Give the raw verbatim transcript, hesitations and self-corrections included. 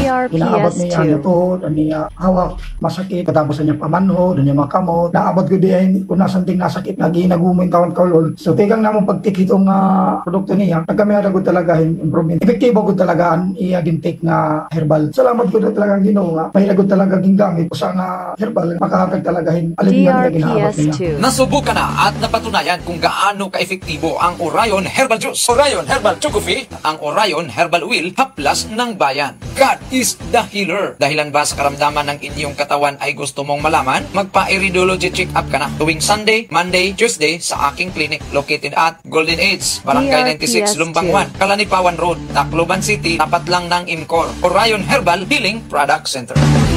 inaabot niya ang tuhod, niya hawak, masakit, katapos niya pamanhod, niya makamot, naabot ko diyan, kung nasanting nasakit, lagi nagumoy kawan kaulol. So, tigang namang pagtik itong uh, produkto niya, nagkamera ko talaga improvement. Epektibo ko talaga ang iya gintik nga herbal. Salamat ko na talaga ginoo nga, mahiragod talaga gingamit ko sa nga herbal, makahatag talaga hin alingan niya ginaabot niya. Nasubukan na at napatunayan kung gaano ka-epektibo ang Orion Herbal Juice, Orion Herbal Chocofi, ang Orion Herbal Oil, haplas ng bayan. God is the healer. Dahilan ba sa karamdaman ng inyong katawan ay gusto mong malaman? Magpa-iridology check-up ka na tuwing Sunday, Monday, Tuesday sa aking clinic located at Golden Age, Barangay ninety-six, Lumbanguan, Kalanipawan Road, Tacloban City, tapat lang ng IMCOR. Orion Herbal Healing Product Center.